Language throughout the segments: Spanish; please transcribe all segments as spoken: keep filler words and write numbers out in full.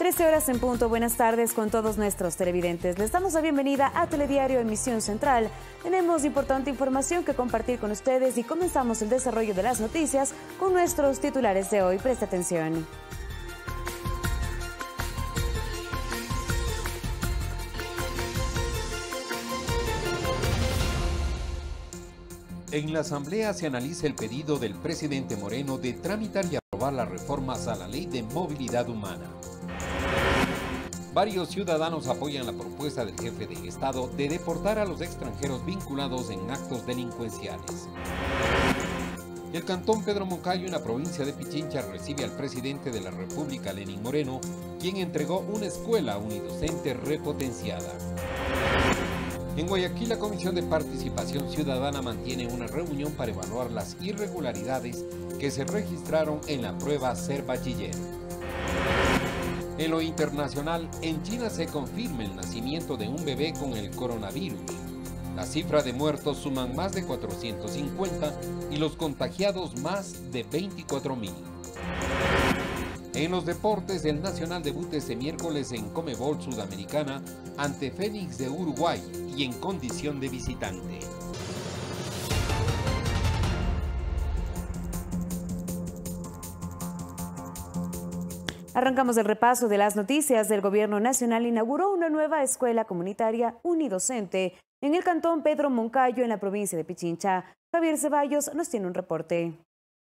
trece horas en punto, buenas tardes con todos nuestros televidentes. Les damos la bienvenida a Telediario Emisión Central. Tenemos importante información que compartir con ustedes y comenzamos el desarrollo de las noticias con nuestros titulares de hoy. Presta atención. En la Asamblea se analiza el pedido del presidente Moreno de tramitar y aprobar las reformas a la Ley de Movilidad Humana. Varios ciudadanos apoyan la propuesta del jefe de Estado de deportar a los extranjeros vinculados en actos delincuenciales. El cantón Pedro Moncayo, en la provincia de Pichincha, recibe al presidente de la República, Lenín Moreno, quien entregó una escuela unidocente repotenciada. En Guayaquil, la Comisión de Participación Ciudadana mantiene una reunión para evaluar las irregularidades que se registraron en la prueba Ser Bachiller. En lo internacional, en China se confirma el nacimiento de un bebé con el coronavirus. La cifra de muertos suman más de cuatrocientos cincuenta y los contagiados más de veinticuatro mil. En los deportes, el Nacional debuta este miércoles en Conmebol Sudamericana ante Fénix de Uruguay y en condición de visitante. Arrancamos el repaso de las noticias. El Gobierno Nacional inauguró una nueva escuela comunitaria unidocente en el cantón Pedro Moncayo, en la provincia de Pichincha. Javier Ceballos nos tiene un reporte.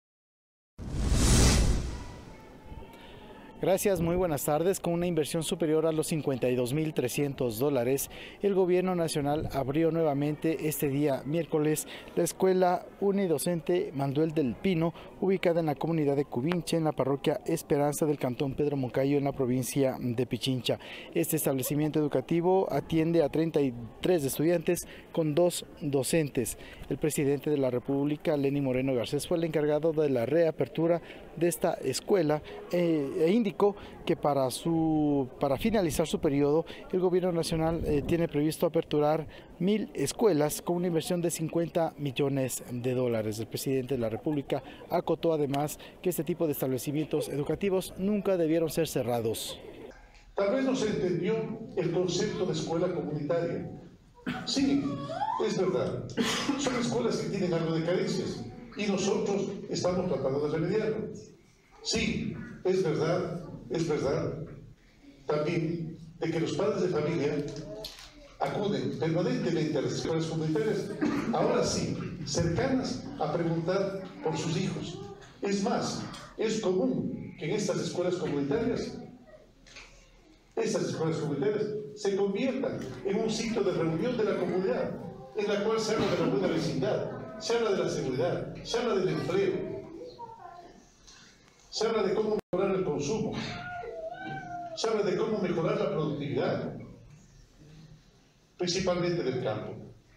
Gracias, muy buenas tardes. Con una inversión superior a los cincuenta y dos mil trescientos dólares, el Gobierno Nacional abrió nuevamente este día miércoles la Escuela Unidocente Manuel del Pino, ubicada en la comunidad de Cubinche, en la parroquia Esperanza del cantón Pedro Moncayo, en la provincia de Pichincha. Este establecimiento educativo atiende a treinta y tres estudiantes con dos docentes. El presidente de la República, Lenín Moreno Garcés, fue el encargado de la reapertura de esta escuela eh, e indicó que para, su, para finalizar su periodo, el Gobierno Nacional eh, tiene previsto aperturar mil escuelas con una inversión de cincuenta millones de dólares. El presidente de la República acotó además que este tipo de establecimientos educativos nunca debieron ser cerrados. Tal vez no se entendió el concepto de escuela comunitaria. Sí, es verdad. Son escuelas que tienen algo de carencias y nosotros estamos tratando de remediarlo. Sí, es verdad, es verdad también de que los padres de familia acuden permanentemente a las escuelas comunitarias, ahora sí, cercanas a preguntar por sus hijos. Es más, es común que en estas escuelas comunitarias, estas escuelas comunitarias se conviertan en un sitio de reunión de la comunidad, en la cual se habla de la buena vecindad, se habla de la seguridad, se habla del empleo, se habla de cómo mejorar el consumo, se habla de cómo mejorar la productividad, principalmente del campo,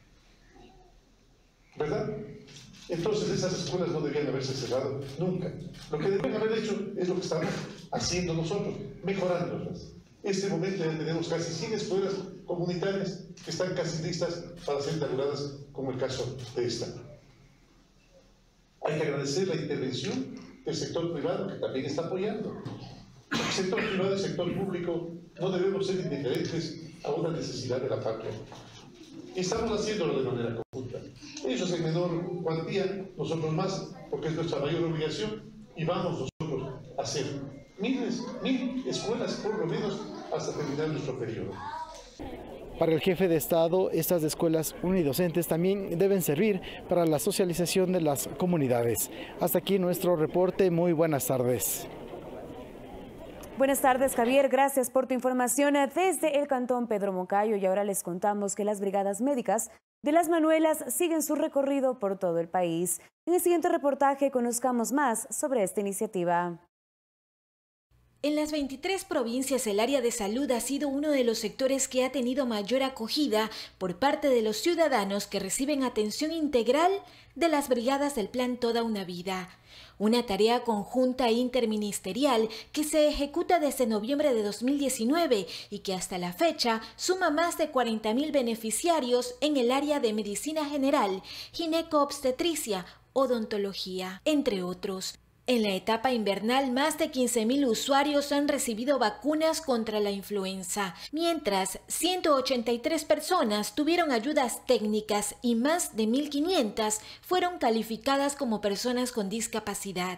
¿verdad? Entonces esas escuelas no debían haberse cerrado nunca. Lo que debían haber hecho es lo que estamos haciendo nosotros, mejorándolas. En este momento ya tenemos casi cien escuelas comunitarias que están casi listas para ser inauguradas, como el caso de esta. Hay que agradecer la intervención del sector privado, que también está apoyando. El sector privado y el sector público no debemos ser indiferentes a una necesidad de la patria. Y estamos haciéndolo de manera conjunta. Ellos en menor cuantía, nosotros más, porque es nuestra mayor obligación, y vamos nosotros a hacer miles, mil escuelas por lo menos hasta terminar nuestro periodo. Para el jefe de Estado, estas escuelas unidocentes también deben servir para la socialización de las comunidades. Hasta aquí nuestro reporte. Muy buenas tardes. Buenas tardes, Javier. Gracias por tu información desde el cantón Pedro Moncayo. Y ahora les contamos que las brigadas médicas de Las Manuelas siguen su recorrido por todo el país. En el siguiente reportaje conozcamos más sobre esta iniciativa. En las veintitrés provincias, el área de salud ha sido uno de los sectores que ha tenido mayor acogida por parte de los ciudadanos que reciben atención integral de las brigadas del Plan Toda una Vida. Una tarea conjunta e interministerial que se ejecuta desde noviembre de dos mil diecinueve y que hasta la fecha suma más de cuarenta mil beneficiarios en el área de medicina general, gineco-obstetricia, odontología, entre otros. En la etapa invernal, más de quince mil usuarios han recibido vacunas contra la influenza, mientras ciento ochenta y tres personas tuvieron ayudas técnicas y más de mil quinientas fueron calificadas como personas con discapacidad.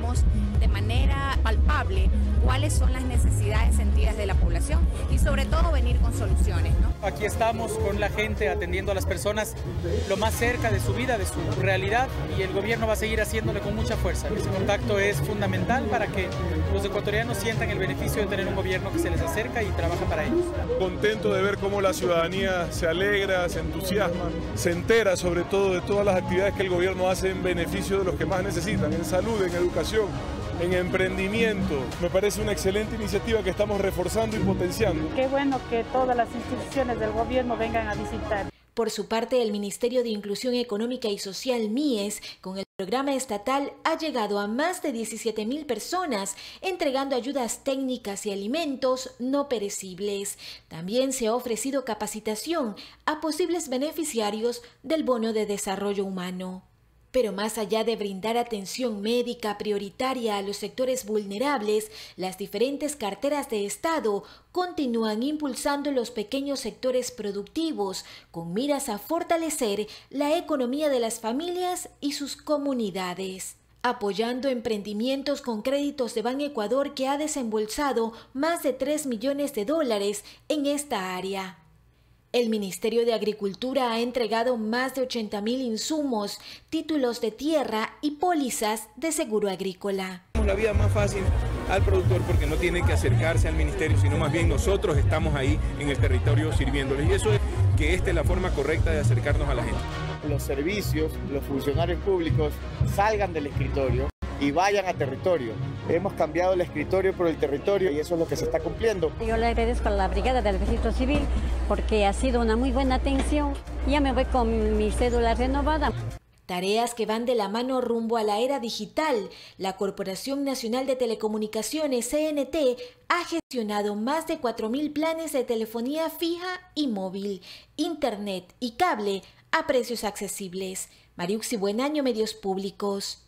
De manera palpable cuáles son las necesidades sentidas de la población y sobre todo venir con soluciones, ¿no? Aquí estamos con la gente atendiendo a las personas lo más cerca de su vida, de su realidad, y el gobierno va a seguir haciéndole con mucha fuerza. Ese contacto es fundamental para que los ecuatorianos sientan el beneficio de tener un gobierno que se les acerca y trabaja para ellos. Contento de ver cómo la ciudadanía se alegra, se entusiasma, se entera sobre todo de todas las actividades que el gobierno hace en beneficio de los que más necesitan, en salud, en educación, en emprendimiento. Me parece una excelente iniciativa que estamos reforzando y potenciando. Qué bueno que todas las instituciones del gobierno vengan a visitar. Por su parte, el Ministerio de Inclusión Económica y Social, M I E S, con el programa estatal, ha llegado a más de diecisiete mil personas, entregando ayudas técnicas y alimentos no perecibles. También se ha ofrecido capacitación a posibles beneficiarios del Bono de Desarrollo Humano. Pero más allá de brindar atención médica prioritaria a los sectores vulnerables, las diferentes carteras de Estado continúan impulsando los pequeños sectores productivos con miras a fortalecer la economía de las familias y sus comunidades, apoyando emprendimientos con créditos de Ban Ecuador, que ha desembolsado más de tres millones de dólares en esta área. El Ministerio de Agricultura ha entregado más de ochenta mil insumos, títulos de tierra y pólizas de seguro agrícola. La vida más fácil al productor porque no tiene que acercarse al ministerio, sino más bien nosotros estamos ahí en el territorio sirviéndoles, y eso es que esta es la forma correcta de acercarnos a la gente. Los servicios, los funcionarios públicos salgan del escritorio y vayan a territorio. Hemos cambiado el escritorio por el territorio y eso es lo que se está cumpliendo. Yo le agradezco a la Brigada del Registro Civil porque ha sido una muy buena atención. Ya me voy con mi cédula renovada. Tareas que van de la mano rumbo a la era digital. La Corporación Nacional de Telecomunicaciones, C N T, ha gestionado más de cuatro mil planes de telefonía fija y móvil, internet y cable a precios accesibles. Mariuxi Buenaño, Medios Públicos.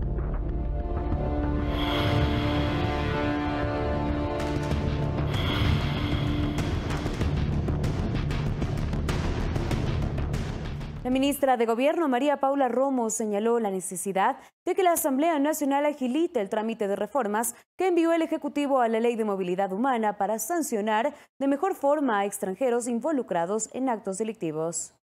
La ministra de Gobierno, María Paula Romo, señaló la necesidad de que la Asamblea Nacional agilite el trámite de reformas que envió el Ejecutivo a la Ley de Movilidad Humana para sancionar de mejor forma a extranjeros involucrados en actos delictivos.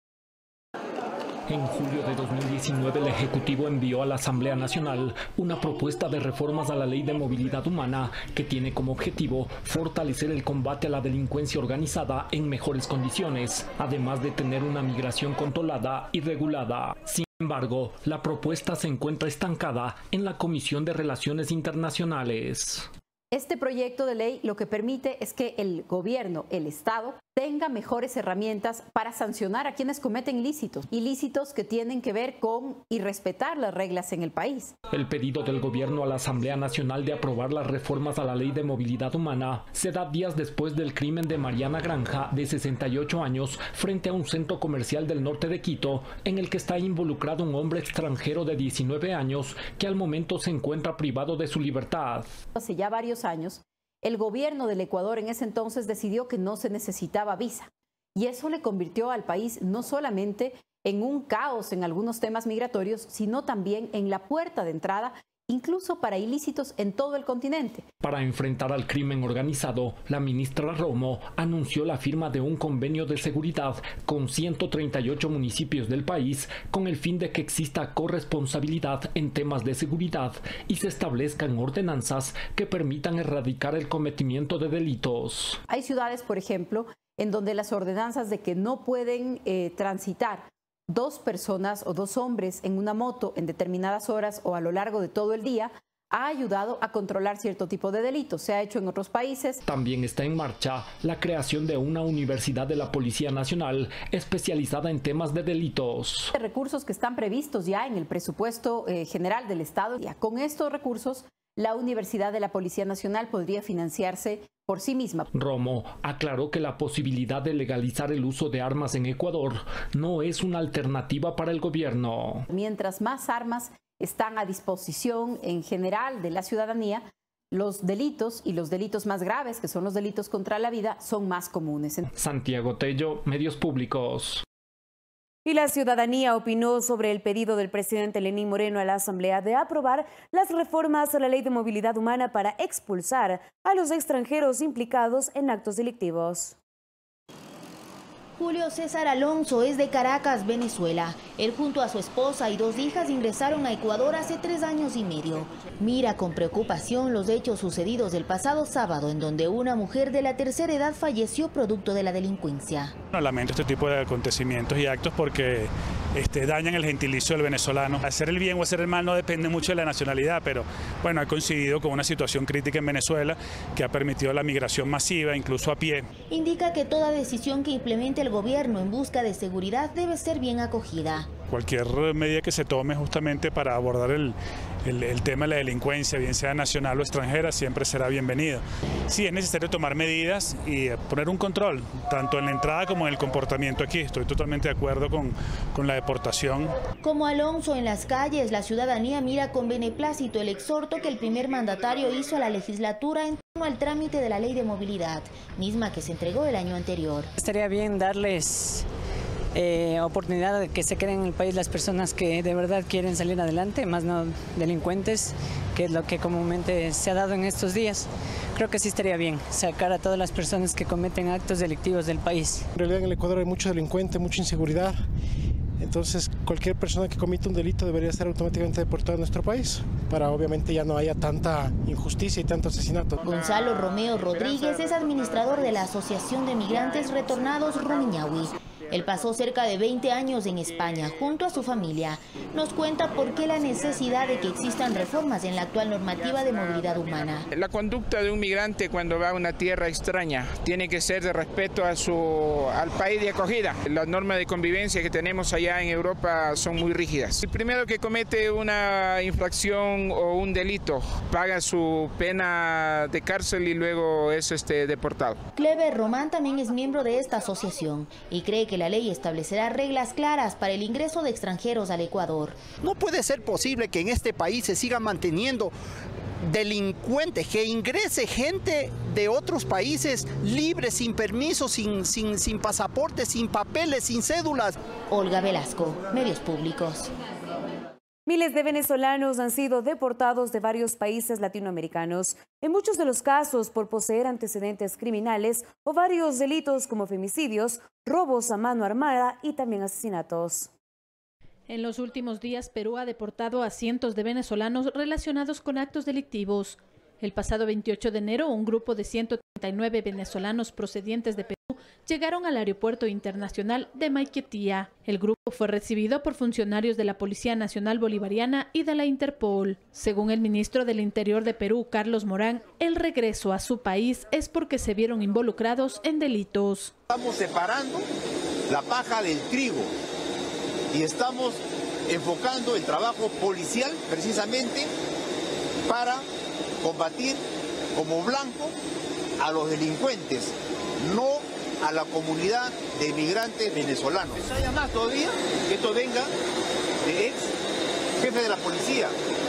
En julio de dos mil diecinueve, el Ejecutivo envió a la Asamblea Nacional una propuesta de reformas a la Ley de Movilidad Humana que tiene como objetivo fortalecer el combate a la delincuencia organizada en mejores condiciones, además de tener una migración controlada y regulada. Sin embargo, la propuesta se encuentra estancada en la Comisión de Relaciones Internacionales. Este proyecto de ley lo que permite es que el gobierno, el Estado, tenga mejores herramientas para sancionar a quienes cometen ilícitos, ilícitos que tienen que ver con irrespetar las reglas en el país. El pedido del gobierno a la Asamblea Nacional de aprobar las reformas a la Ley de Movilidad Humana se da días después del crimen de Mariana Granja, de sesenta y ocho años, frente a un centro comercial del norte de Quito, en el que está involucrado un hombre extranjero de diecinueve años que al momento se encuentra privado de su libertad. Hace ya varios años, el gobierno del Ecuador en ese entonces decidió que no se necesitaba visa, y eso le convirtió al país no solamente en un caos en algunos temas migratorios, sino también en la puerta de entrada incluso para ilícitos en todo el continente. Para enfrentar al crimen organizado, la ministra Romo anunció la firma de un convenio de seguridad con ciento treinta y ocho municipios del país con el fin de que exista corresponsabilidad en temas de seguridad y se establezcan ordenanzas que permitan erradicar el cometimiento de delitos. Hay ciudades, por ejemplo, en donde las ordenanzas de que no pueden eh, transitar dos personas o dos hombres en una moto en determinadas horas o a lo largo de todo el día ha ayudado a controlar cierto tipo de delitos. Se ha hecho en otros países. También está en marcha la creación de una universidad de la Policía Nacional especializada en temas de delitos. Recursos que están previstos ya en el presupuesto eh, general del Estado. Ya con estos recursos, la Universidad de la Policía Nacional podría financiarse por sí misma. Romo aclaró que la posibilidad de legalizar el uso de armas en Ecuador no es una alternativa para el gobierno. Mientras más armas están a disposición en general de la ciudadanía, los delitos y los delitos más graves, que son los delitos contra la vida, son más comunes. Santiago Tello, Medios Públicos. Y la ciudadanía opinó sobre el pedido del presidente Lenín Moreno a la Asamblea de aprobar las reformas a la Ley de Movilidad Humana para expulsar a los extranjeros implicados en actos delictivos. Julio César Alonso es de Caracas, Venezuela. Él junto a su esposa y dos hijas ingresaron a Ecuador hace tres años y medio. Mira con preocupación los hechos sucedidos el pasado sábado, en donde una mujer de la tercera edad falleció producto de la delincuencia. No, lamento este tipo de acontecimientos y actos porque este, dañan el gentilicio del venezolano. Hacer el bien o hacer el mal no depende mucho de la nacionalidad, pero bueno, ha coincidido con una situación crítica en Venezuela que ha permitido la migración masiva, incluso a pie. Indica que toda decisión que implemente el gobierno en busca de seguridad debe ser bien acogida. Cualquier medida que se tome justamente para abordar el, el, el tema de la delincuencia, bien sea nacional o extranjera, siempre será bienvenido. Sí, es necesario tomar medidas y poner un control, tanto en la entrada como en el comportamiento aquí. Estoy totalmente de acuerdo con, con la deportación. Como Alonso en las calles, la ciudadanía mira con beneplácito el exhorto que el primer mandatario hizo a la legislatura en torno al trámite de la Ley de Movilidad, misma que se entregó el año anterior. Estaría bien darles Eh, oportunidad de que se queden en el país las personas que de verdad quieren salir adelante, más no delincuentes, que es lo que comúnmente se ha dado en estos días. Creo que sí estaría bien sacar a todas las personas que cometen actos delictivos del país. En realidad en el Ecuador hay mucho delincuente, mucha inseguridad, entonces cualquier persona que cometa un delito debería ser automáticamente deportada a nuestro país, para obviamente ya no haya tanta injusticia y tanto asesinato. Gonzalo Romeo Rodríguez es administrador de la Asociación de Migrantes Retornados Rumiñahui. Él pasó cerca de veinte años en España junto a su familia. Nos cuenta por qué la necesidad de que existan reformas en la actual normativa de movilidad humana. La conducta de un migrante cuando va a una tierra extraña tiene que ser de respeto a su, al país de acogida. Las normas de convivencia que tenemos allá en Europa son muy rígidas. El primero que comete una infracción o un delito paga su pena de cárcel y luego es este, deportado. Clever Román también es miembro de esta asociación y cree que la ley establecerá reglas claras para el ingreso de extranjeros al Ecuador. No puede ser posible que en este país se siga manteniendo delincuentes, que ingrese gente de otros países libre, sin permiso, sin, sin, sin pasaporte, sin papeles, sin cédulas. Olga Velasco, Medios Públicos. Miles de venezolanos han sido deportados de varios países latinoamericanos, en muchos de los casos por poseer antecedentes criminales o varios delitos como femicidios, robos a mano armada y también asesinatos. En los últimos días, Perú ha deportado a cientos de venezolanos relacionados con actos delictivos. El pasado veintiocho de enero, un grupo de ciento treinta y nueve venezolanos procedientes de Perú llegaron al aeropuerto internacional de Maiquetía. El grupo fue recibido por funcionarios de la Policía Nacional Bolivariana y de la Interpol. Según el ministro del Interior de Perú, Carlos Morán, el regreso a su país es porque se vieron involucrados en delitos. Estamos separando la paja del trigo y estamos enfocando el trabajo policial precisamente para combatir como blanco a los delincuentes, no a la comunidad de migrantes venezolanos. No haya más todavía que esto venga de ex jefe de la policía,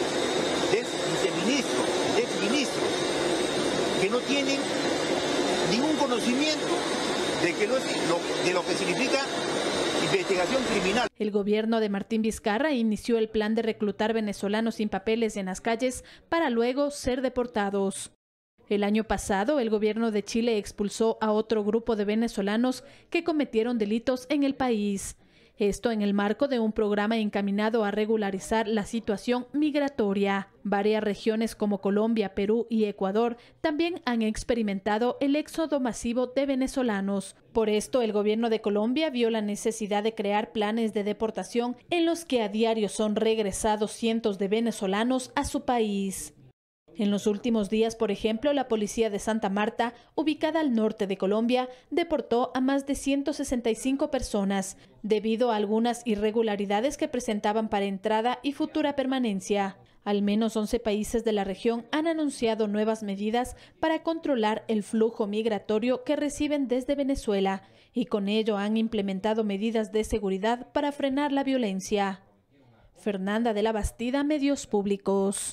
de ex viceministros, de ex ministros, que no tienen ningún conocimiento de, que lo, de lo que significa investigación criminal. El gobierno de Martín Vizcarra inició el plan de reclutar venezolanos sin papeles en las calles para luego ser deportados. El año pasado, el gobierno de Chile expulsó a otro grupo de venezolanos que cometieron delitos en el país. Esto en el marco de un programa encaminado a regularizar la situación migratoria. Varias regiones como Colombia, Perú y Ecuador también han experimentado el éxodo masivo de venezolanos. Por esto, el gobierno de Colombia vio la necesidad de crear planes de deportación en los que a diario son regresados cientos de venezolanos a su país. En los últimos días, por ejemplo, la policía de Santa Marta, ubicada al norte de Colombia, deportó a más de ciento sesenta y cinco personas, debido a algunas irregularidades que presentaban para entrada y futura permanencia. Al menos once países de la región han anunciado nuevas medidas para controlar el flujo migratorio que reciben desde Venezuela, y con ello han implementado medidas de seguridad para frenar la violencia. Fernanda de la Bastida, Medios Públicos.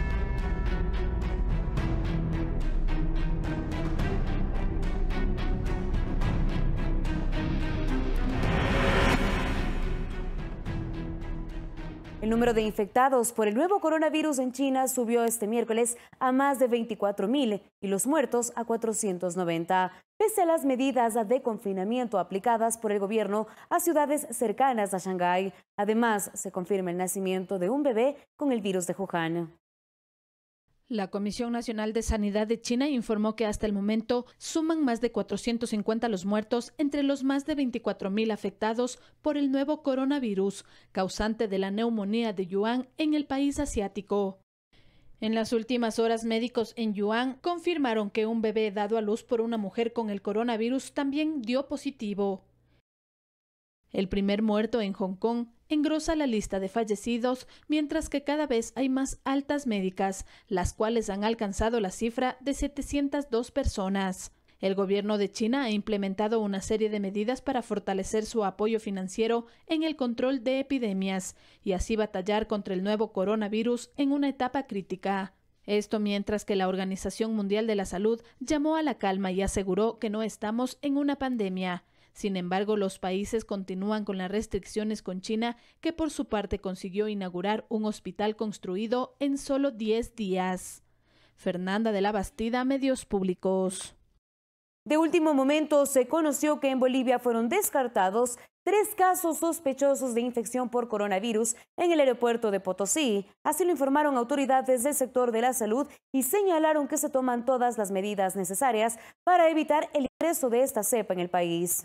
El número de infectados por el nuevo coronavirus en China subió este miércoles a más de veinticuatro mil y los muertos a cuatrocientos noventa, pese a las medidas de confinamiento aplicadas por el gobierno a ciudades cercanas a Shanghái. Además, se confirma el nacimiento de un bebé con el virus de Wuhan. La Comisión Nacional de Sanidad de China informó que hasta el momento suman más de cuatrocientos cincuenta los muertos entre los más de veinticuatro mil afectados por el nuevo coronavirus, causante de la neumonía de Yuan en el país asiático. En las últimas horas, médicos en Yuan confirmaron que un bebé dado a luz por una mujer con el coronavirus también dio positivo. El primer muerto en Hong Kong engrosa la lista de fallecidos, mientras que cada vez hay más altas médicas, las cuales han alcanzado la cifra de setecientas dos personas. El gobierno de China ha implementado una serie de medidas para fortalecer su apoyo financiero en el control de epidemias y así batallar contra el nuevo coronavirus en una etapa crítica. Esto mientras que la Organización Mundial de la Salud llamó a la calma y aseguró que no estamos en una pandemia. Sin embargo, los países continúan con las restricciones con China, que por su parte consiguió inaugurar un hospital construido en solo diez días. Fernanda de la Bastida, Medios Públicos. De último momento, se conoció que en Bolivia fueron descartados tres casos sospechosos de infección por coronavirus en el aeropuerto de Potosí. Así lo informaron autoridades del sector de la salud y señalaron que se toman todas las medidas necesarias para evitar el ingreso de esta cepa en el país.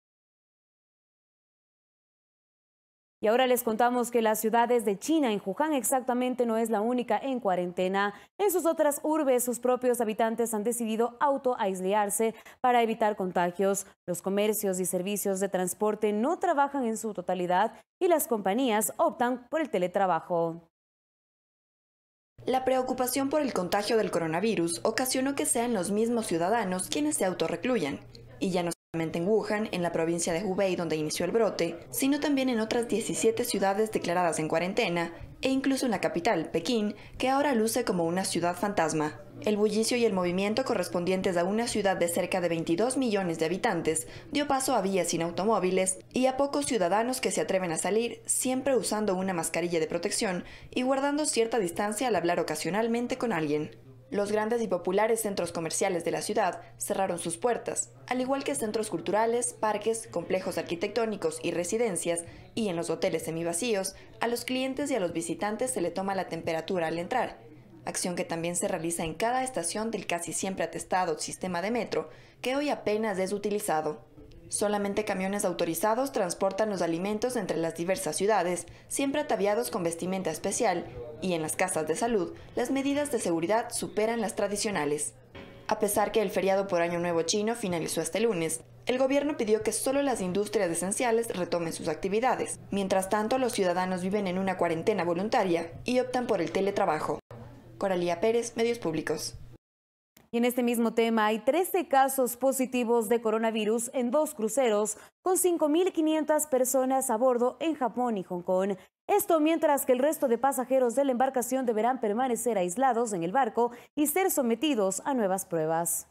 Y ahora les contamos que las ciudades de China, en Wuhan exactamente, no es la única en cuarentena. En sus otras urbes, sus propios habitantes han decidido autoaislarse para evitar contagios. Los comercios y servicios de transporte no trabajan en su totalidad y las compañías optan por el teletrabajo. La preocupación por el contagio del coronavirus ocasionó que sean los mismos ciudadanos quienes se autorrecluyan. Y ya no solamente en Wuhan, en la provincia de Hubei donde inició el brote, sino también en otras diecisiete ciudades declaradas en cuarentena, e incluso en la capital, Pekín, que ahora luce como una ciudad fantasma. El bullicio y el movimiento correspondientes a una ciudad de cerca de veintidós millones de habitantes dio paso a vías sin automóviles y a pocos ciudadanos que se atreven a salir, siempre usando una mascarilla de protección y guardando cierta distancia al hablar ocasionalmente con alguien. Los grandes y populares centros comerciales de la ciudad cerraron sus puertas, al igual que centros culturales, parques, complejos arquitectónicos y residencias, y en los hoteles semivacíos, a los clientes y a los visitantes se le toma la temperatura al entrar, acción que también se realiza en cada estación del casi siempre atestado sistema de metro, que hoy apenas es utilizado. Solamente camiones autorizados transportan los alimentos entre las diversas ciudades, siempre ataviados con vestimenta especial, y en las casas de salud, las medidas de seguridad superan las tradicionales. A pesar que el feriado por Año Nuevo chino finalizó este lunes, el gobierno pidió que solo las industrias esenciales retomen sus actividades. Mientras tanto, los ciudadanos viven en una cuarentena voluntaria y optan por el teletrabajo. Coralía Pérez, Medios Públicos. Y en este mismo tema hay trece casos positivos de coronavirus en dos cruceros con cinco mil quinientas personas a bordo en Japón y Hong Kong. Esto mientras que el resto de pasajeros de la embarcación deberán permanecer aislados en el barco y ser sometidos a nuevas pruebas.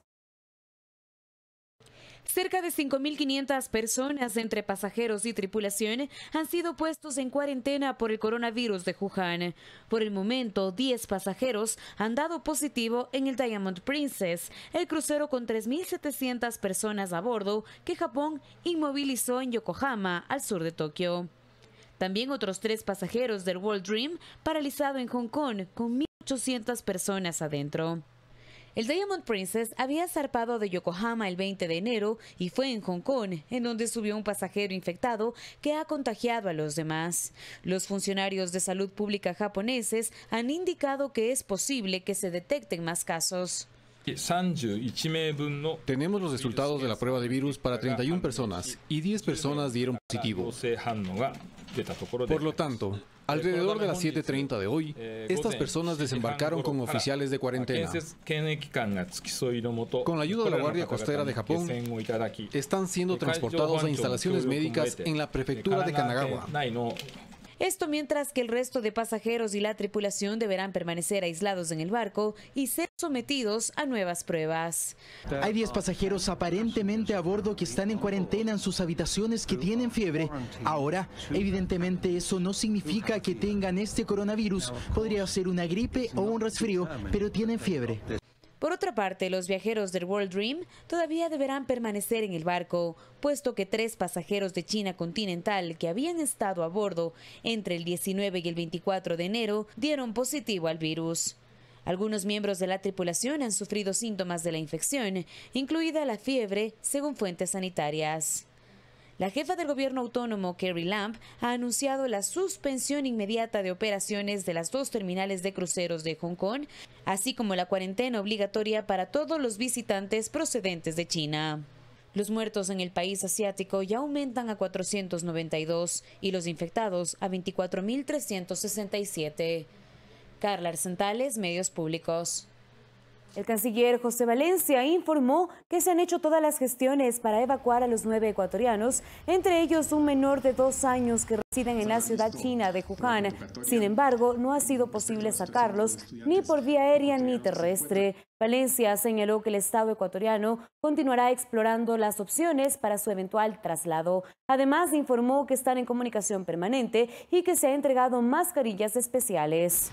Cerca de cinco mil quinientas personas entre pasajeros y tripulación han sido puestos en cuarentena por el coronavirus de Wuhan. Por el momento, diez pasajeros han dado positivo en el Diamond Princess, el crucero con tres mil setecientas personas a bordo que Japón inmovilizó en Yokohama, al sur de Tokio. También otros tres pasajeros del World Dream paralizado en Hong Kong con mil ochocientas personas adentro. El Diamond Princess había zarpado de Yokohama el veinte de enero y fue en Hong Kong, en donde subió un pasajero infectado que ha contagiado a los demás. Los funcionarios de salud pública japoneses han indicado que es posible que se detecten más casos. Tenemos los resultados de la prueba de virus para treinta y una personas y diez personas dieron positivo. Por lo tanto, alrededor de las siete treinta de hoy, estas personas desembarcaron con oficiales de cuarentena. Con la ayuda de la Guardia Costera de Japón, están siendo transportados a instalaciones médicas en la prefectura de Kanagawa. Esto mientras que el resto de pasajeros y la tripulación deberán permanecer aislados en el barco y ser sometidos a nuevas pruebas. Hay diez pasajeros aparentemente a bordo que están en cuarentena en sus habitaciones que tienen fiebre. Ahora, evidentemente eso no significa que tengan este coronavirus. Podría ser una gripe o un resfrío, pero tienen fiebre. Por otra parte, los viajeros del World Dream todavía deberán permanecer en el barco, puesto que tres pasajeros de China continental que habían estado a bordo entre el diecinueve y el veinticuatro de enero dieron positivo al virus. Algunos miembros de la tripulación han sufrido síntomas de la infección, incluida la fiebre, según fuentes sanitarias. La jefa del gobierno autónomo, Carrie Lam, ha anunciado la suspensión inmediata de operaciones de las dos terminales de cruceros de Hong Kong, así como la cuarentena obligatoria para todos los visitantes procedentes de China. Los muertos en el país asiático ya aumentan a cuatrocientos noventa y dos y los infectados a veinticuatro mil trescientos sesenta y siete. Carla Arsentales, Medios Públicos. El canciller José Valencia informó que se han hecho todas las gestiones para evacuar a los nueve ecuatorianos, entre ellos un menor de dos años que residen en la ciudad china de Wuhan. Sin embargo, no ha sido posible sacarlos ni por vía aérea ni terrestre. Valencia señaló que el Estado ecuatoriano continuará explorando las opciones para su eventual traslado. Además, informó que están en comunicación permanente y que se ha entregado mascarillas especiales.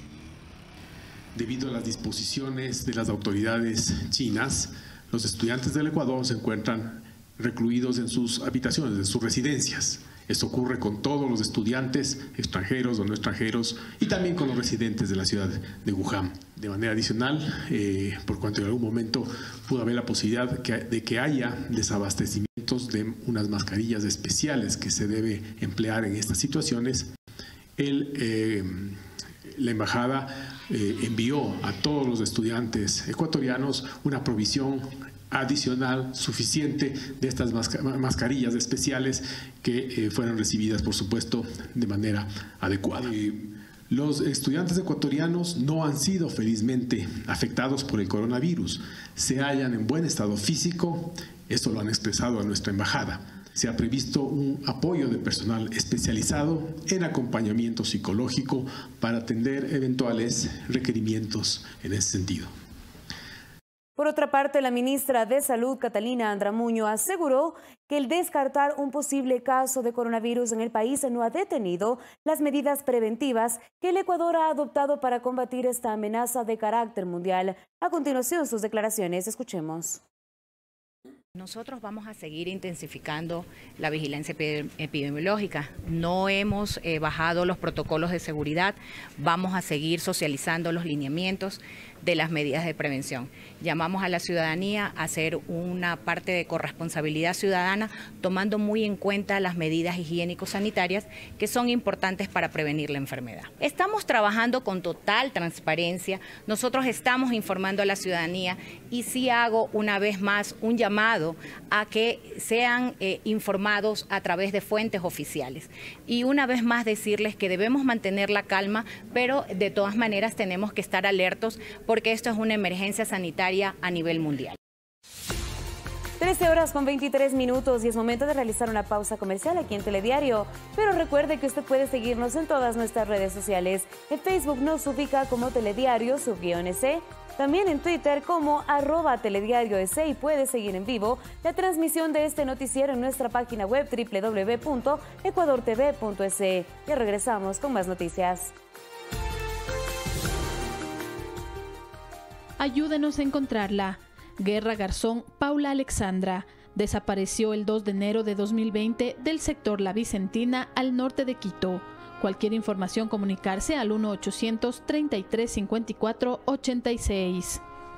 Debido a las disposiciones de las autoridades chinas, los estudiantes del Ecuador se encuentran recluidos en sus habitaciones, en sus residencias. Esto ocurre con todos los estudiantes, extranjeros o no extranjeros, y también con los residentes de la ciudad de Wuhan. De manera adicional, eh, por cuanto en algún momento pudo haber la posibilidad que, de que haya desabastecimientos de unas mascarillas especiales que se debe emplear en estas situaciones, el... Eh, La embajada eh, envió a todos los estudiantes ecuatorianos una provisión adicional suficiente de estas masca mascarillas especiales que eh, fueron recibidas, por supuesto, de manera adecuada. Eh, los estudiantes ecuatorianos no han sido felizmente afectados por el coronavirus. Se hallan en buen estado físico, esto lo han expresado a nuestra embajada. Se ha previsto un apoyo de personal especializado en acompañamiento psicológico para atender eventuales requerimientos en ese sentido. Por otra parte, la ministra de Salud, Catalina Andramuño, aseguró que el descartar un posible caso de coronavirus en el país no ha detenido las medidas preventivas que el Ecuador ha adoptado para combatir esta amenaza de carácter mundial. A continuación, sus declaraciones. Escuchemos. Nosotros vamos a seguir intensificando la vigilancia epidemiológica. No hemos eh, bajado los protocolos de seguridad. Vamos a seguir socializando los lineamientos de las medidas de prevención. Llamamos a la ciudadanía a hacer una parte de corresponsabilidad ciudadana, tomando muy en cuenta las medidas higiénico-sanitarias que son importantes para prevenir la enfermedad. Estamos trabajando con total transparencia. Nosotros estamos informando a la ciudadanía y sí hago una vez más un llamado a que sean eh, informados a través de fuentes oficiales. Y una vez más decirles que debemos mantener la calma, pero de todas maneras tenemos que estar alertos porque esto es una emergencia sanitaria a nivel mundial. trece horas con veintitrés minutos y es momento de realizar una pausa comercial aquí en Telediario. Pero recuerde que usted puede seguirnos en todas nuestras redes sociales. En Facebook nos ubica como Telediario, subguión S. También en Twitter como arroba Telediario S y puede seguir en vivo la transmisión de este noticiero en nuestra página web doble u doble u doble u punto ecuador t v punto es. Ya regresamos con más noticias. Ayúdenos a encontrarla. Guerra Garzón Paula Alexandra desapareció el dos de enero de dos mil veinte del sector La Vicentina al norte de Quito. Cualquier información comunicarse al uno ochocientos treinta y tres cincuenta y cuatro ochenta y seis.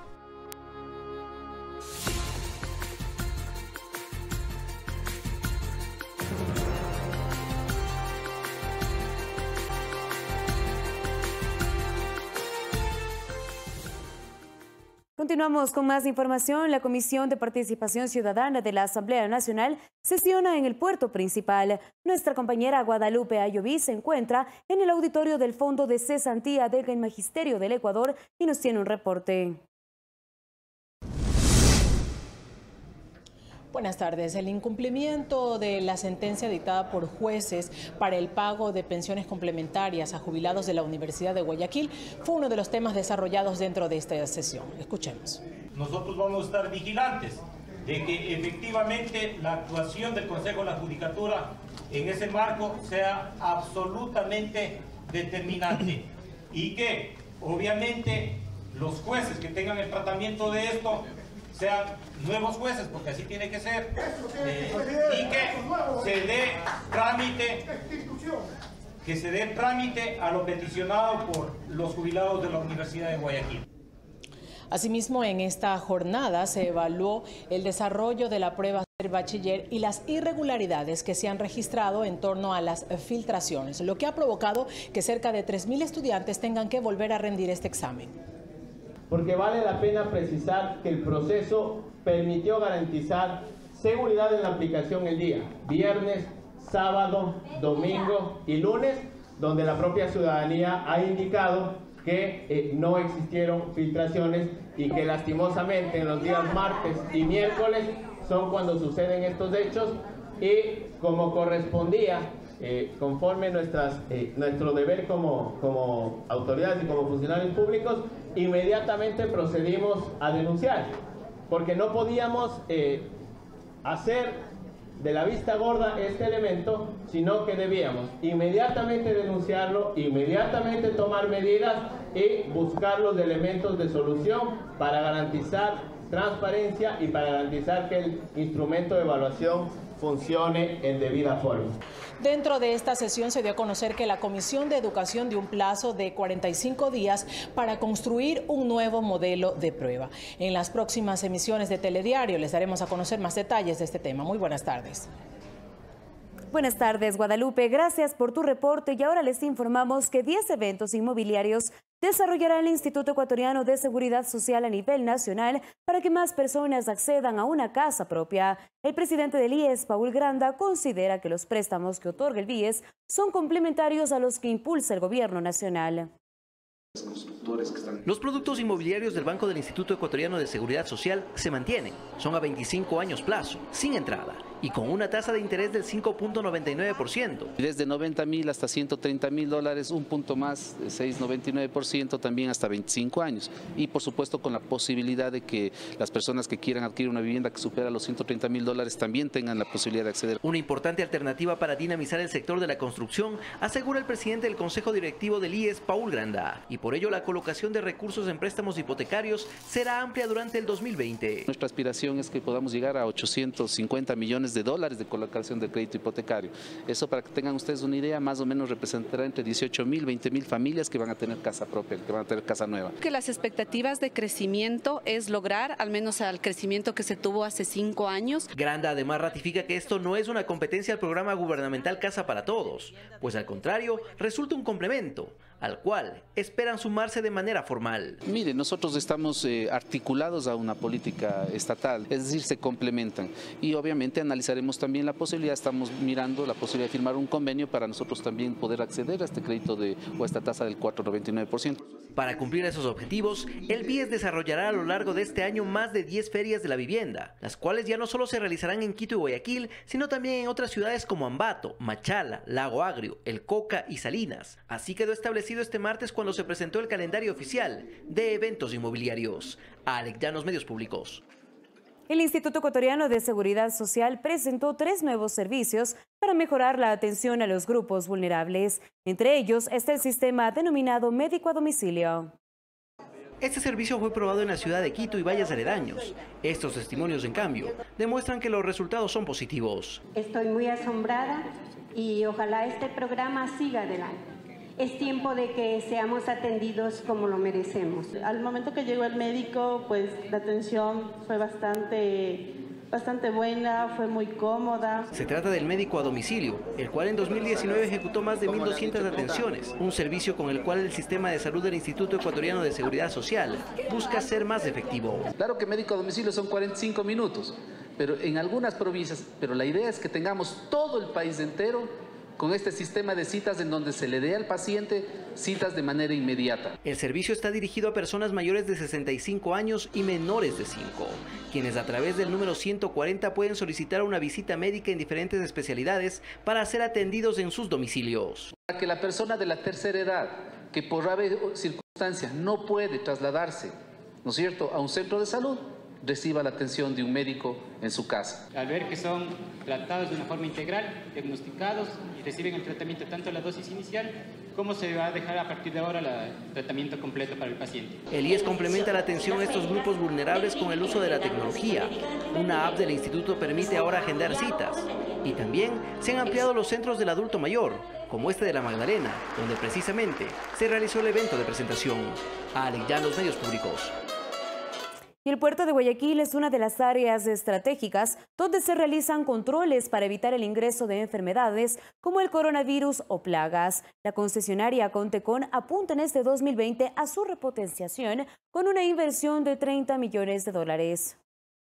Continuamos con más información. La Comisión de Participación Ciudadana de la Asamblea Nacional sesiona en el puerto principal. Nuestra compañera Guadalupe Ayoví se encuentra en el auditorio del Fondo de Cesantía del Magisterio del Ecuador y nos tiene un reporte. Buenas tardes. El incumplimiento de la sentencia dictada por jueces para el pago de pensiones complementarias a jubilados de la Universidad de Guayaquil fue uno de los temas desarrollados dentro de esta sesión. Escuchemos. Nosotros vamos a estar vigilantes de que efectivamente la actuación del Consejo de la Judicatura en ese marco sea absolutamente determinante y que obviamente los jueces que tengan el tratamiento de esto sean nuevos jueces, porque así tiene que ser, eh, y que se dé trámite, que se dé trámite a lo peticionado por los jubilados de la Universidad de Guayaquil. Asimismo, en esta jornada se evaluó el desarrollo de la prueba del bachiller y las irregularidades que se han registrado en torno a las filtraciones, lo que ha provocado que cerca de tres mil estudiantes tengan que volver a rendir este examen. Porque vale la pena precisar que el proceso permitió garantizar seguridad en la aplicación el día, viernes, sábado, domingo y lunes, donde la propia ciudadanía ha indicado que eh, no existieron filtraciones y que lastimosamente en los días martes y miércoles son cuando suceden estos hechos y como correspondía, eh, conforme nuestras, eh, nuestro deber como, como autoridades y como funcionarios públicos, inmediatamente procedimos a denunciar, porque no podíamos eh, hacer de la vista gorda este elemento, sino que debíamos inmediatamente denunciarlo, inmediatamente tomar medidas y buscar los elementos de solución para garantizar transparencia y para garantizar que el instrumento de evaluación funcione en debida forma. Dentro de esta sesión se dio a conocer que la Comisión de Educación dio un plazo de cuarenta y cinco días para construir un nuevo modelo de prueba. En las próximas emisiones de Telediario les daremos a conocer más detalles de este tema. Muy buenas tardes. Buenas tardes, Guadalupe. Gracias por tu reporte y ahora les informamos que diez eventos inmobiliarios desarrollará el Instituto Ecuatoriano de Seguridad Social a nivel nacional para que más personas accedan a una casa propia. El presidente del I E S, Paul Granda, considera que los préstamos que otorga el B I E S son complementarios a los que impulsa el gobierno nacional. Los productos inmobiliarios del Banco del Instituto Ecuatoriano de Seguridad Social se mantienen. Son a veinticinco años plazo, sin entrada y con una tasa de interés del cinco punto noventa y nueve por ciento. Desde noventa mil hasta ciento treinta mil dólares, un punto más, seis punto noventa y nueve por ciento, también hasta veinticinco años. Y por supuesto con la posibilidad de que las personas que quieran adquirir una vivienda que supera los ciento treinta mil dólares también tengan la posibilidad de acceder. Una importante alternativa para dinamizar el sector de la construcción, asegura el presidente del Consejo Directivo del I E S, Paul Granda. Y por ello la colocación de recursos en préstamos hipotecarios será amplia durante el dos mil veinte. Nuestra aspiración es que podamos llegar a ochocientos cincuenta millones de dólares de colocación de crédito hipotecario. Eso, para que tengan ustedes una idea, más o menos representará entre dieciocho mil, veinte mil familias que van a tener casa propia, que van a tener casa nueva. Que las expectativas de crecimiento es lograr al menos al crecimiento que se tuvo hace cinco años. Granda además ratifica que esto no es una competencia al programa gubernamental Casa para Todos, pues al contrario, resulta un complemento al cual esperan sumarse de manera formal. Mire, nosotros estamos eh, articulados a una política estatal, es decir, se complementan y obviamente analizaremos también la posibilidad, estamos mirando la posibilidad de firmar un convenio para nosotros también poder acceder a este crédito de, o a esta tasa del cuatro punto noventa y nueve por ciento. Para cumplir esos objetivos, el B I E S desarrollará a lo largo de este año más de diez ferias de la vivienda, las cuales ya no solo se realizarán en Quito y Guayaquil, sino también en otras ciudades como Ambato, Machala, Lago Agrio, El Coca y Salinas. Así quedó establecido este martes cuando se presentó el calendario oficial de eventos inmobiliarios. Alex Llanos, Medios Públicos. El Instituto Ecuatoriano de Seguridad Social presentó tres nuevos servicios para mejorar la atención a los grupos vulnerables. Entre ellos está el sistema denominado Médico a Domicilio. Este servicio fue probado en la ciudad de Quito y valles aledaños. Estos testimonios, en cambio, demuestran que los resultados son positivos. Estoy muy asombrada y ojalá este programa siga adelante. Es tiempo de que seamos atendidos como lo merecemos. Al momento que llegó el médico, pues la atención fue bastante, bastante buena, fue muy cómoda. Se trata del médico a domicilio, el cual en dos mil diecinueve ejecutó más de mil doscientas atenciones, un servicio con el cual el sistema de salud del Instituto Ecuatoriano de Seguridad Social busca ser más efectivo. Claro que médico a domicilio son cuarenta y cinco minutos, pero en algunas provincias, pero la idea es que tengamos todo el país entero con este sistema de citas en donde se le dé al paciente citas de manera inmediata. El servicio está dirigido a personas mayores de sesenta y cinco años y menores de cinco, quienes a través del número ciento cuarenta pueden solicitar una visita médica en diferentes especialidades para ser atendidos en sus domicilios. Para que la persona de la tercera edad, que por graves circunstancias no puede trasladarse, ¿no es cierto?, a un centro de salud, reciba la atención de un médico en su casa. Al ver que son tratados de una forma integral, diagnosticados y reciben el tratamiento tanto la dosis inicial como se va a dejar a partir de ahora el tratamiento completo para el paciente. El I E S complementa la atención a estos grupos vulnerables con el uso de la tecnología. Una app del instituto permite ahora agendar citas. Y también se han ampliado los centros del adulto mayor, como este de La Magdalena, donde precisamente se realizó el evento de presentación. Alex Llanos, Medios Públicos. Y el puerto de Guayaquil es una de las áreas estratégicas donde se realizan controles para evitar el ingreso de enfermedades como el coronavirus o plagas. La concesionaria Contecon apunta en este dos mil veinte a su repotenciación con una inversión de treinta millones de dólares.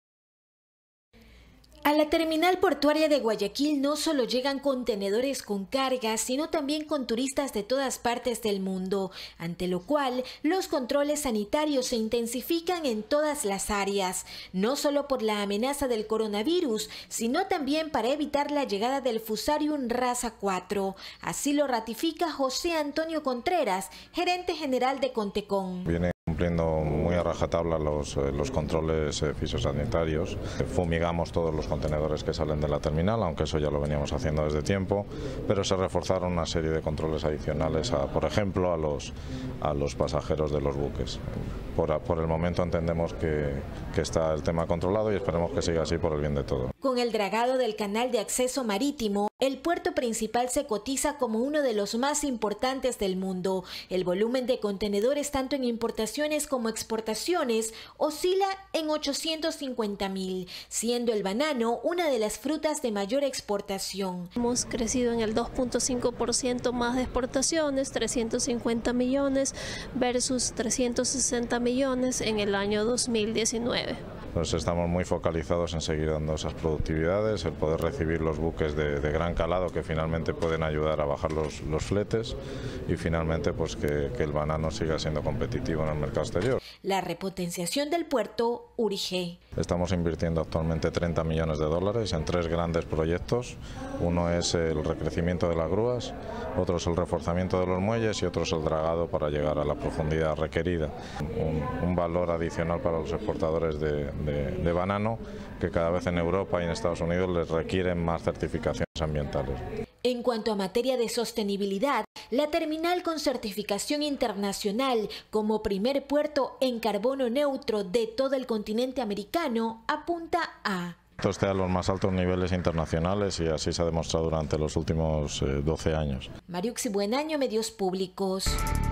A la terminal portuaria de Guayaquil no solo llegan contenedores con cargas, sino también con turistas de todas partes del mundo, ante lo cual los controles sanitarios se intensifican en todas las áreas, no solo por la amenaza del coronavirus, sino también para evitar la llegada del Fusarium raza cuatro. Así lo ratifica José Antonio Contreras, gerente general de Contecon. Viene cumpliendo muy a rajatabla los, los controles eh, fitosanitarios. Fumigamos todos los contenedores que salen de la terminal, aunque eso ya lo veníamos haciendo desde tiempo, pero se reforzaron una serie de controles adicionales, a, por ejemplo, a los, a los pasajeros de los buques. Por, por el momento entendemos que, que está el tema controlado y esperemos que siga así por el bien de todos. Con el dragado del canal de acceso marítimo, el puerto principal se cotiza como uno de los más importantes del mundo. El volumen de contenedores, tanto en importaciones como exportaciones, oscila en ochocientos cincuenta mil, siendo el banano una de las frutas de mayor exportación. Hemos crecido en el dos punto cinco por ciento más de exportaciones, trescientos cincuenta millones versus trescientos sesenta millones en el año dos mil diecinueve. Pues estamos muy focalizados en seguir dando esas productividades, el poder recibir los buques de, de gran calado que finalmente pueden ayudar a bajar los, los fletes y finalmente pues que, que el banano siga siendo competitivo en el mercado exterior. La repotenciación del puerto urge. Estamos invirtiendo actualmente treinta millones de dólares en tres grandes proyectos. Uno es el recrecimiento de las grúas, otro es el reforzamiento de los muelles y otro es el dragado para llegar a la profundidad requerida. Un, un valor adicional para los exportadores de, de, de banano que cada vez en Europa y en Estados Unidos les requieren más certificaciones ambientales. En cuanto a materia de sostenibilidad, la terminal con certificación internacional como primer puerto en carbono neutro de todo el continente americano apunta a... Esto está a los más altos niveles internacionales y así se ha demostrado durante los últimos eh, doce años. Mariuxi Buenaño, Medios Públicos.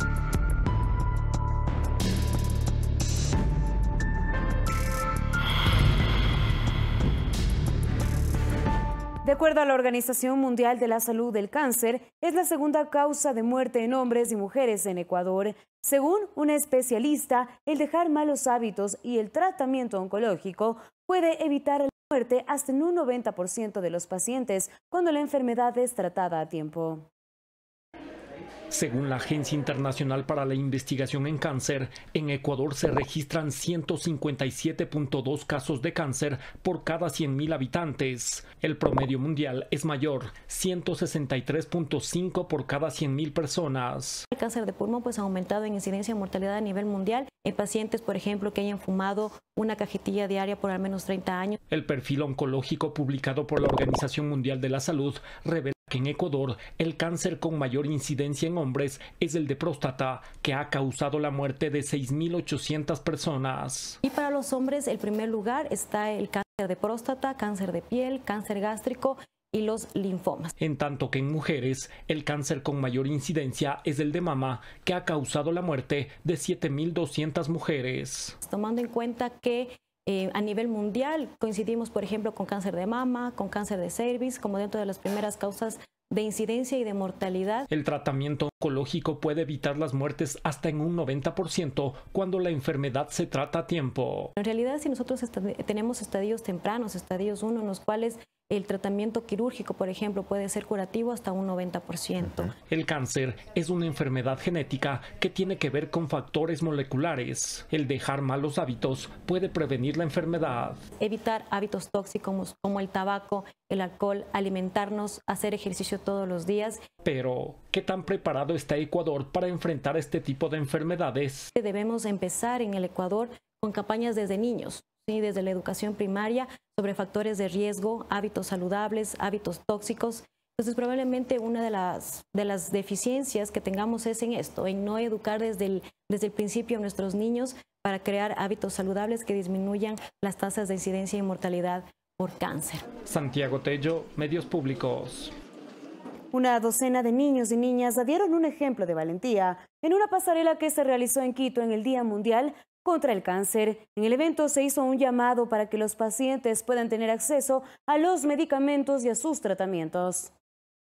De acuerdo a la Organización Mundial de la Salud, el cáncer es la segunda causa de muerte en hombres y mujeres en Ecuador. Según una especialista, el dejar malos hábitos y el tratamiento oncológico puede evitar la muerte hasta en un noventa por ciento de los pacientes cuando la enfermedad es tratada a tiempo. Según la Agencia Internacional para la Investigación en Cáncer, en Ecuador se registran ciento cincuenta y siete punto dos casos de cáncer por cada cien mil habitantes. El promedio mundial es mayor, ciento sesenta y tres punto cinco por cada cien mil personas. El cáncer de pulmón pues, ha aumentado en incidencia y mortalidad a nivel mundial en pacientes, por ejemplo, que hayan fumado una cajetilla diaria por al menos treinta años. El perfil oncológico publicado por la Organización Mundial de la Salud revela que en Ecuador el cáncer con mayor incidencia en hombres es el de próstata, que ha causado la muerte de seis mil ochocientas personas. Y para los hombres, el primer lugar está el cáncer de próstata, cáncer de piel, cáncer gástrico y los linfomas. En tanto que en mujeres, el cáncer con mayor incidencia es el de mama, que ha causado la muerte de siete mil doscientas mujeres. Tomando en cuenta que Eh, a nivel mundial coincidimos, por ejemplo, con cáncer de mama, con cáncer de cervix, como dentro de las primeras causas de incidencia y de mortalidad. El tratamiento oncológico puede evitar las muertes hasta en un noventa por ciento cuando la enfermedad se trata a tiempo. En realidad, si nosotros est- tenemos estadios tempranos, estadios uno, en los cuales el tratamiento quirúrgico, por ejemplo, puede ser curativo hasta un noventa por ciento. El cáncer es una enfermedad genética que tiene que ver con factores moleculares. El dejar malos hábitos puede prevenir la enfermedad. Evitar hábitos tóxicos como el tabaco, el alcohol, alimentarnos, hacer ejercicio todos los días. Pero, ¿qué tan preparado está Ecuador para enfrentar este tipo de enfermedades? Debemos empezar en el Ecuador con campañas desde niños, ¿sí? Desde la educación primaria, sobre factores de riesgo, hábitos saludables, hábitos tóxicos. Entonces, probablemente una de las, de las deficiencias que tengamos es en esto, en no educar desde el, desde el principio a nuestros niños para crear hábitos saludables que disminuyan las tasas de incidencia y mortalidad por cáncer. Santiago Tello, Medios Públicos. Una docena de niños y niñas dieron un ejemplo de valentía en una pasarela que se realizó en Quito en el Día Mundial contra el Cáncer. En el evento se hizo un llamado para que los pacientes puedan tener acceso a los medicamentos y a sus tratamientos.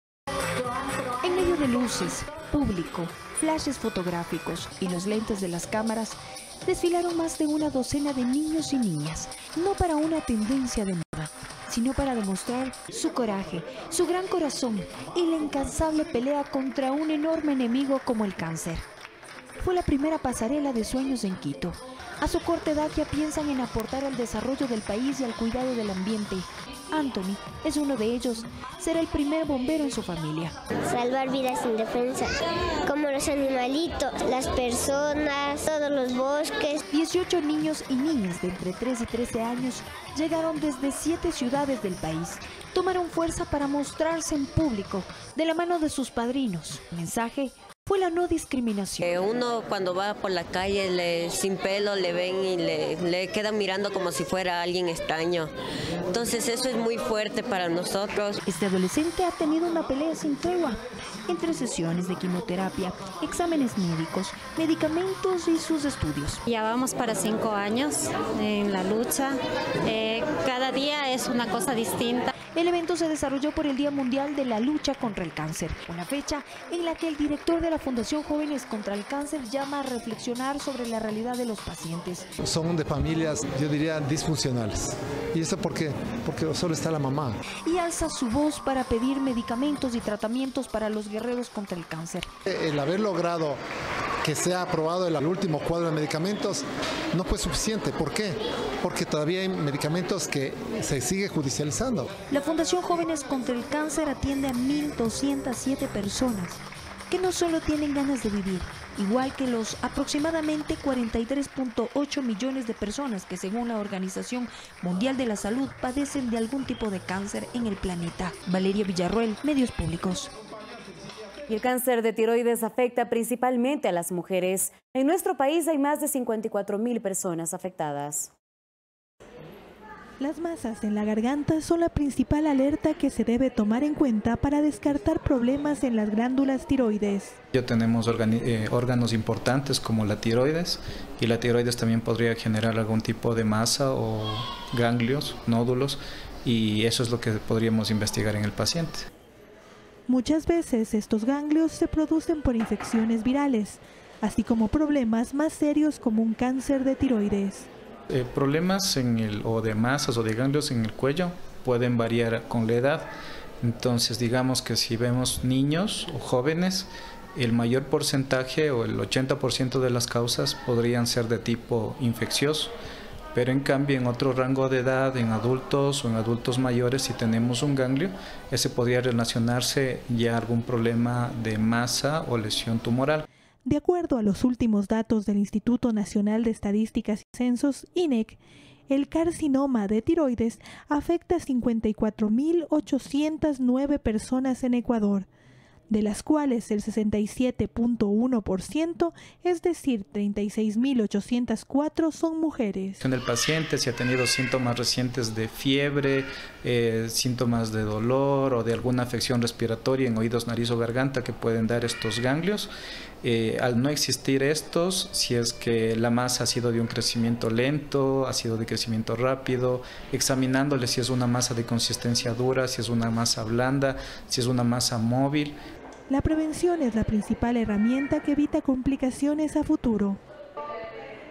En medio de luces, público, flashes fotográficos y los lentes de las cámaras, desfilaron más de una docena de niños y niñas, no para una tendencia de moda, sino para demostrar su coraje, su gran corazón y la incansable pelea contra un enorme enemigo como el cáncer. Fue la primera pasarela de sueños en Quito. A su corta edad ya piensan en aportar al desarrollo del país y al cuidado del ambiente. Anthony es uno de ellos. Será el primer bombero en su familia. Salvar vidas indefensas, como los animalitos, las personas, todos los bosques. dieciocho niños y niñas de entre tres y trece años llegaron desde siete ciudades del país. Tomaron fuerza para mostrarse en público, de la mano de sus padrinos. El mensaje fue la no discriminación. Eh, uno cuando va por la calle le, sin pelo le ven y le, le quedan mirando como si fuera alguien extraño. Entonces eso es muy fuerte para nosotros. Este adolescente ha tenido una pelea sin tregua, entre sesiones de quimioterapia, exámenes médicos, medicamentos y sus estudios. Ya vamos para cinco años en la lucha. Eh, cada día es una cosa distinta. El evento se desarrolló por el Día Mundial de la Lucha contra el Cáncer, una fecha en la que el director de la Fundación Jóvenes contra el Cáncer llama a reflexionar sobre la realidad de los pacientes. Son de familias, yo diría, disfuncionales. ¿Y eso por qué? Porque solo está la mamá. Y alza su voz para pedir medicamentos y tratamientos para los guerreros contra el cáncer. El haber logrado que sea aprobado el último cuadro de medicamentos no fue suficiente. ¿Por qué? Porque todavía hay medicamentos que se sigue judicializando. La Fundación Jóvenes contra el Cáncer atiende a mil doscientas siete personas que no solo tienen ganas de vivir, igual que los aproximadamente cuarenta y tres punto ocho millones de personas que según la Organización Mundial de la Salud padecen de algún tipo de cáncer en el planeta. Valeria Villarroel, Medios Públicos. Y el cáncer de tiroides afecta principalmente a las mujeres. En nuestro país hay más de cincuenta y cuatro mil personas afectadas. Las masas en la garganta son la principal alerta que se debe tomar en cuenta para descartar problemas en las glándulas tiroides. Ya tenemos eh, órganos importantes como la tiroides, y la tiroides también podría generar algún tipo de masa o ganglios, nódulos, y eso es lo que podríamos investigar en el paciente. Muchas veces estos ganglios se producen por infecciones virales, así como problemas más serios como un cáncer de tiroides. Eh, problemas en el, o de masas o de ganglios en el cuello pueden variar con la edad. Entonces digamos que si vemos niños o jóvenes, el mayor porcentaje o el ochenta por ciento de las causas podrían ser de tipo infeccioso. Pero en cambio en otro rango de edad, en adultos o en adultos mayores, si tenemos un ganglio, ese podría relacionarse ya a algún problema de masa o lesión tumoral. De acuerdo a los últimos datos del Instituto Nacional de Estadísticas y Censos, I N E C, el carcinoma de tiroides afecta a cincuenta y cuatro mil ochocientas nueve personas en Ecuador, de las cuales el sesenta y siete punto uno por ciento, es decir, treinta y seis mil ochocientas cuatro, son mujeres. En el paciente, si ha tenido síntomas recientes de fiebre, eh, síntomas de dolor o de alguna afección respiratoria en oídos, nariz o garganta que pueden dar estos ganglios, eh, al no existir estos, si es que la masa ha sido de un crecimiento lento, ha sido de crecimiento rápido, examinándole si es una masa de consistencia dura, si es una masa blanda, si es una masa móvil. La prevención es la principal herramienta que evita complicaciones a futuro.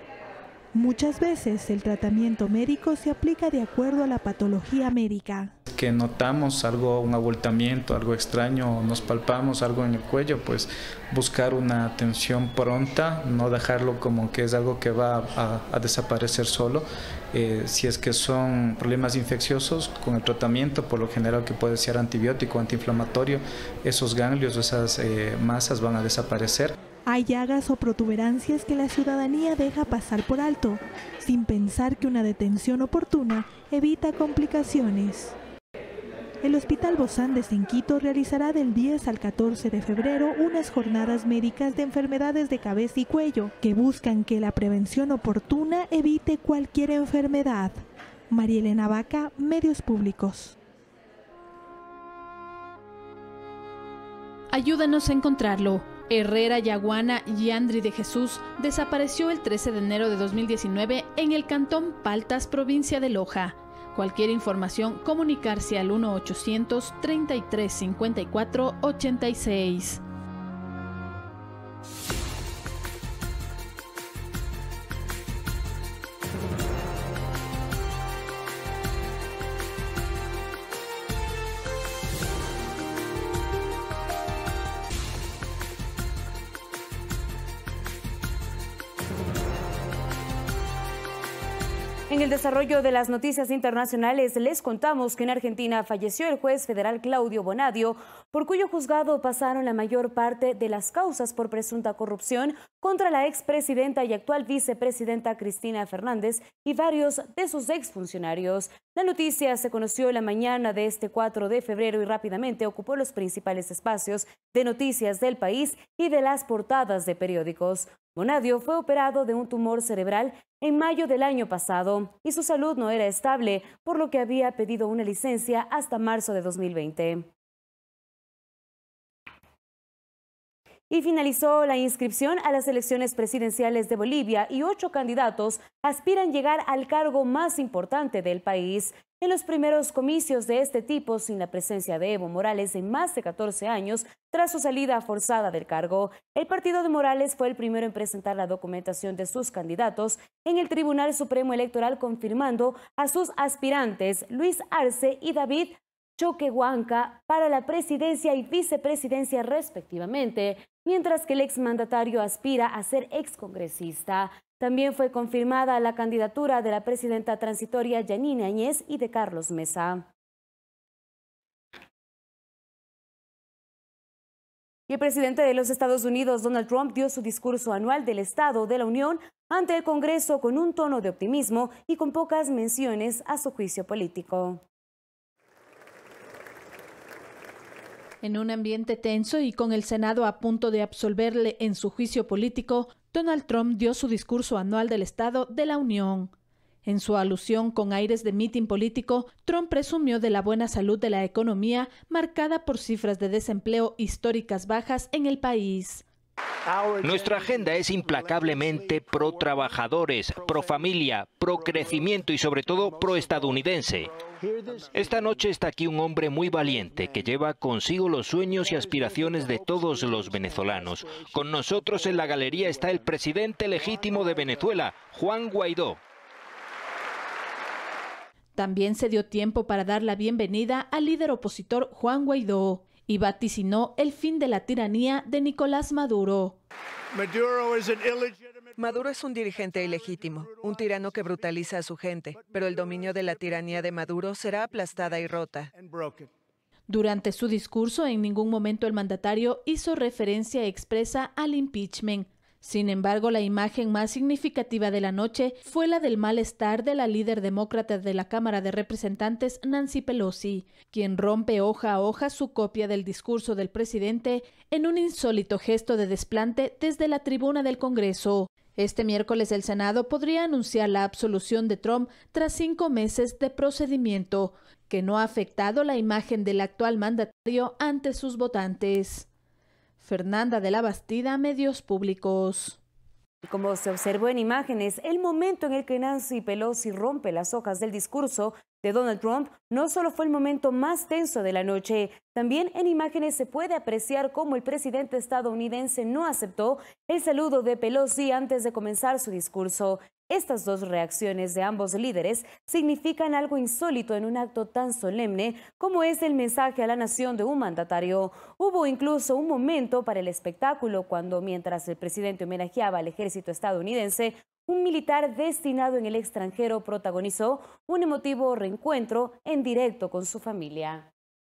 Muchas veces el tratamiento médico se aplica de acuerdo a la patología médica. que notamos algo, un abultamiento, algo extraño, o nos palpamos algo en el cuello, pues buscar una atención pronta, no dejarlo como que es algo que va a, a desaparecer solo. Eh, si es que son problemas infecciosos, con el tratamiento, por lo general que puede ser antibiótico, antiinflamatorio, esos ganglios, esas eh, masas van a desaparecer. Hay llagas o protuberancias que la ciudadanía deja pasar por alto, sin pensar que una detención oportuna evita complicaciones. El Hospital Bozán Andes en Quito realizará del diez al catorce de febrero unas jornadas médicas de enfermedades de cabeza y cuello que buscan que la prevención oportuna evite cualquier enfermedad. María Elena Vaca, Medios Públicos. Ayúdanos a encontrarlo. Herrera Yaguana Yandri de Jesús desapareció el trece de enero de dos mil diecinueve en el cantón Paltas, provincia de Loja. Cualquier información, comunicarse al uno ochocientos, treinta y tres, cincuenta y cuatro, ochenta y seis. En el desarrollo de las noticias internacionales les contamos que en Argentina falleció el juez federal Claudio Bonadio, por cuyo juzgado pasaron la mayor parte de las causas por presunta corrupción contra la expresidenta y actual vicepresidenta Cristina Fernández y varios de sus exfuncionarios. La noticia se conoció la mañana de este cuatro de febrero y rápidamente ocupó los principales espacios de noticias del país y de las portadas de periódicos. Bonadio fue operado de un tumor cerebral en mayo del año pasado y su salud no era estable, por lo que había pedido una licencia hasta marzo de dos mil veinte. Y finalizó la inscripción a las elecciones presidenciales de Bolivia y ocho candidatos aspiran llegar al cargo más importante del país. En los primeros comicios de este tipo, sin la presencia de Evo Morales en más de catorce años, tras su salida forzada del cargo, el partido de Morales fue el primero en presentar la documentación de sus candidatos en el Tribunal Supremo Electoral, confirmando a sus aspirantes Luis Arce y David Choquehuanca para la presidencia y vicepresidencia respectivamente, mientras que el exmandatario aspira a ser excongresista. También fue confirmada la candidatura de la presidenta transitoria Yanine Áñez y de Carlos Mesa. Y el presidente de los Estados Unidos, Donald Trump, dio su discurso anual del Estado de la Unión ante el Congreso con un tono de optimismo y con pocas menciones a su juicio político. En un ambiente tenso y con el Senado a punto de absolverle en su juicio político, Donald Trump dio su discurso anual del Estado de la Unión. En su alusión con aires de mitin político, Trump presumió de la buena salud de la economía, marcada por cifras de desempleo históricas bajas en el país. Nuestra agenda es implacablemente pro-trabajadores, pro-familia, pro-crecimiento y sobre todo pro-estadounidense. Esta noche está aquí un hombre muy valiente que lleva consigo los sueños y aspiraciones de todos los venezolanos. Con nosotros en la galería está el presidente legítimo de Venezuela, Juan Guaidó. También se dio tiempo para dar la bienvenida al líder opositor Juan Guaidó y vaticinó el fin de la tiranía de Nicolás Maduro. Maduro es un dirigente ilegítimo, un tirano que brutaliza a su gente, pero el dominio de la tiranía de Maduro será aplastada y rota. Durante su discurso, en ningún momento el mandatario hizo referencia expresa al impeachment. Sin embargo, la imagen más significativa de la noche fue la del malestar de la líder demócrata de la Cámara de Representantes, Nancy Pelosi, quien rompe hoja a hoja su copia del discurso del presidente en un insólito gesto de desplante desde la tribuna del Congreso. Este miércoles el Senado podría anunciar la absolución de Trump tras cinco meses de procedimiento, que no ha afectado la imagen del actual mandatario ante sus votantes. Fernanda de la Bastida, Medios Públicos. Como se observó en imágenes, el momento en el que Nancy Pelosi rompe las hojas del discurso de Donald Trump no solo fue el momento más tenso de la noche, también en imágenes se puede apreciar cómo el presidente estadounidense no aceptó el saludo de Pelosi antes de comenzar su discurso. Estas dos reacciones de ambos líderes significan algo insólito en un acto tan solemne como es el mensaje a la nación de un mandatario. Hubo incluso un momento para el espectáculo cuando, mientras el presidente homenajeaba al ejército estadounidense, un militar destinado en el extranjero protagonizó un emotivo reencuentro en directo con su familia.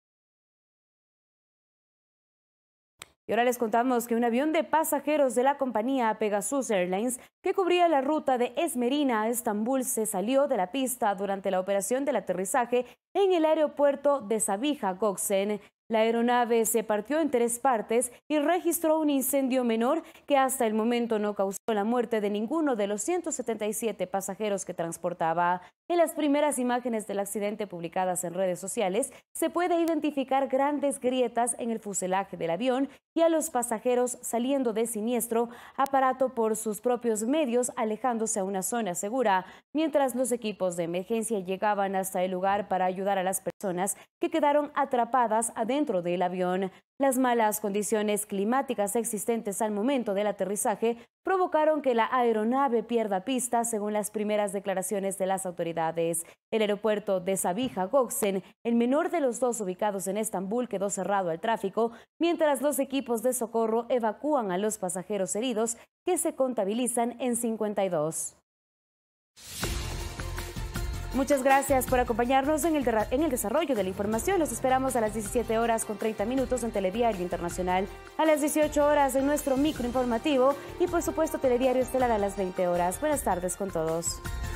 Y ahora les contamos que un avión de pasajeros de la compañía Pegasus Airlines que cubría la ruta de Esmerina a Estambul se salió de la pista durante la operación del aterrizaje en el aeropuerto de Sabiha Gökçen. La aeronave se partió en tres partes y registró un incendio menor que hasta el momento no causó la muerte de ninguno de los ciento setenta y siete pasajeros que transportaba. En las primeras imágenes del accidente publicadas en redes sociales, se puede identificar grandes grietas en el fuselaje del avión y a los pasajeros saliendo del siniestro aparato por sus propios medios, alejándose a una zona segura, mientras los equipos de emergencia llegaban hasta el lugar para ayudar a las personas que quedaron atrapadas adentro dentro del avión. Las malas condiciones climáticas existentes al momento del aterrizaje provocaron que la aeronave pierda pista, según las primeras declaraciones de las autoridades. El aeropuerto de Sabiha Gökçen, el menor de los dos ubicados en Estambul, quedó cerrado al tráfico, mientras los equipos de socorro evacúan a los pasajeros heridos, que se contabilizan en cincuenta y dos. Muchas gracias por acompañarnos en el, en el desarrollo de la información. Los esperamos a las diecisiete horas con treinta minutos en Telediario Internacional, a las dieciocho horas en nuestro microinformativo y por supuesto Telediario Estelar a las veinte horas. Buenas tardes con todos.